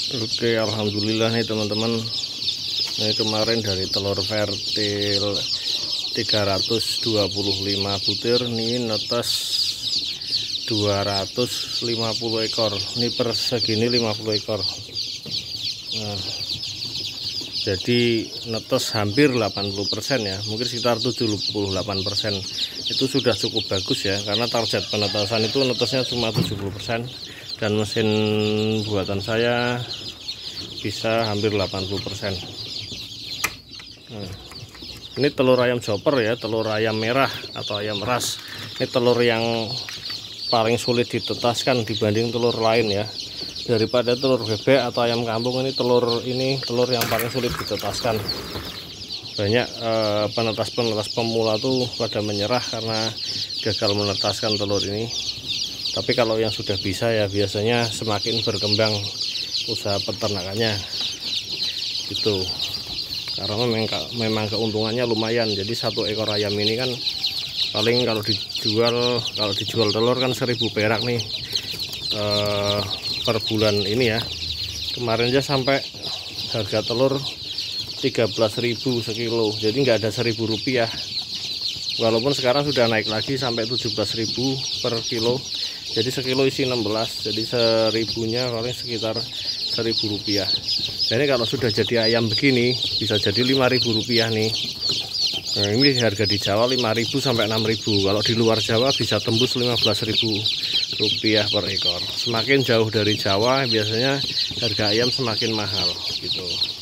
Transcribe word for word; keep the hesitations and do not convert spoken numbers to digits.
Oke, alhamdulillah nih teman-teman. Ini kemarin dari telur vertil tiga ratus dua puluh lima butir, ini netes dua ratus lima puluh ekor. Ini per segini lima puluh ekor. Nah, jadi netes hampir delapan puluh persen ya, mungkin sekitar tujuh puluh delapan persen. Itu sudah cukup bagus ya, karena target penetesan itu netesnya cuma tujuh puluh persen. Dan mesin buatan saya bisa hampir delapan puluh persen. Nah, ini telur ayam chopper ya, telur ayam merah atau ayam ras. Ini telur yang paling sulit ditetaskan dibanding telur lain ya. Daripada telur bebek atau ayam kampung, ini telur ini telur yang paling sulit ditetaskan. Banyak eh, penetas-penetas pemula tuh pada menyerah karena gagal menetaskan telur ini. Tapi kalau yang sudah bisa ya biasanya semakin berkembang usaha peternakannya gitu. Karena memang, memang keuntungannya lumayan. Jadi satu ekor ayam ini kan paling kalau dijual kalau dijual telur kan seribu perak nih eh, per bulan ini ya. Kemarin aja sampai harga telur tiga belas ribu sekilo. Jadi nggak ada seribu rupiah. Walaupun sekarang sudah naik lagi sampai tujuh belas ribu per kilo. Jadi sekilo isi enam belas, jadi seribunya paling sekitar seribu rupiah. Jadi kalau sudah jadi ayam begini bisa jadi lima ribu rupiah nih. Nah, ini harga di Jawa lima ribu sampai enam ribu. Kalau di luar Jawa bisa tembus lima belas ribu rupiah per ekor. Semakin jauh dari Jawa biasanya harga ayam semakin mahal gitu.